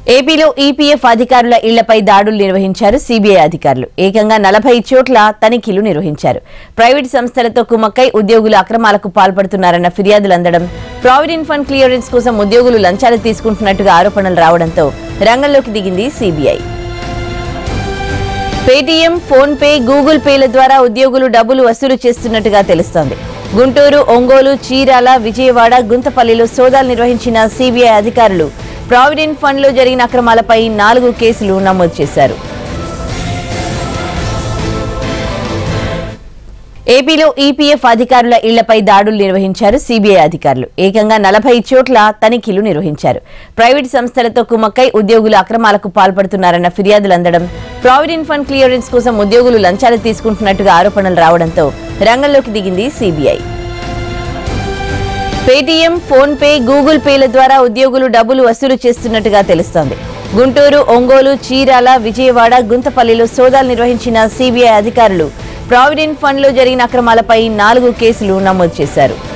ఏపీలో ఈపీఎఫ్ అధికారుల ఇళ్లపై దాడులు నిర్వహించారు CBI అధికారులు. ఏకంగా 40 చోట్ల తనిఖీలు నిర్వహించారు. ప్రైవేట్ సంస్థలతో కుమ్మక్కై ఉద్యోగులు అక్రమాలకు పాల్పడుతున్నారన్న ఫిర్యాదులు అందడం, ప్రావిడెంట్ ఫండ్ క్లియరెన్స్ కోసం ఉద్యోగులు లంచాలు తీసుకుంటున్నట్టుగా ఆరోపణలు రావడంతో రంగంలోకి దిగింది CBI. Paytm, PhonePe, Google పేల ద్వారా ఉద్యోగులు డబ్బులు వసూలు చేస్తున్నట్టుగా తెలుస్తోంది. గుంటూరు, ఒంగోలు, చీరాల, విజయవాడ, గుంతపల్లిలో సోదాలు నిర్వహించిన CBI అధికారులు ప్రావిడెంట్ ఫండ్ లో జరిగిన అక్రమాలపై 4 కేసులు నమోదు చేశారు. ఏపీలో ఈపీఎఫ్ అధికారుల ఇళ్లపై దాడులు నిర్వహించారు CBI అధికారులు. ఏకంగా 40 చోట్ల తనిఖీలు నిర్వహించారు. ప్రైవేట్ సంస్థలతో కుమ్మక్కై ఉద్యోగులు అక్రమాలకు పాల్పడుతున్నారన్న ఫిర్యాదులు అందడం, ప్రావిడెంట్ ఫండ్ క్లియరెన్స్ కోసం ఉద్యోగులు లంచాలు తీసుకుంటున్నట్టుగా ఆరోపణలు రావడంతో రంగంలోకి దిగింది CBI. Paytm, PhonePe, Google పేల ద్వారా ఉద్యోగులు డబ్బులు వసూలు చేస్తున్నట్టుగా తెలుస్తోంది. గుంటూరు, ఒంగోలు, చీరాల, విజయవాడ, గుంతపల్లిలో సోదాలు నిర్వహించిన CBI అధికారులు ప్రావిడెంట్ ఫండ్ లో జరిగిన అక్రమాలపై 4 కేసులు నమోదు చేశారు.